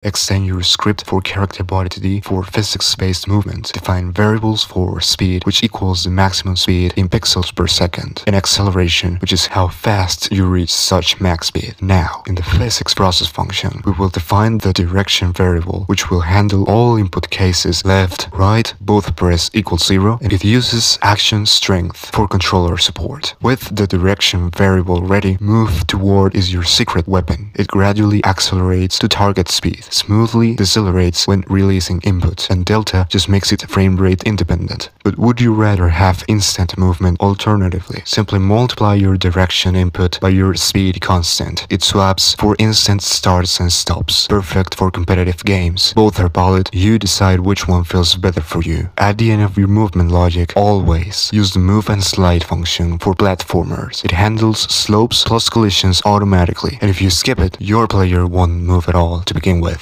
Extend your script for character body 2D for physics-based movement. Define variables for speed, which equals the maximum speed in pixels per second, and acceleration, which is how fast you reach such max speed. Now, in the physics process function, we will define the direction variable, which will handle all input cases left, right, both press equals 0, and it uses action strength for controller support. With the direction variable ready, move toward is your secret weapon. It gradually accelerates to target speed, smoothly decelerates when releasing input, and delta just makes it frame rate independent. But would you rather have instant movement alternatively? Simply multiply your direction input by your speed constant. It swaps for instant starts and stops. Perfect for competitive games. Both are valid, you decide which one feels better for you. At the end of your movement logic, always use the move and slide function for platformers. It handles slopes plus collisions automatically, and if you skip it, your player won't move at all to begin with.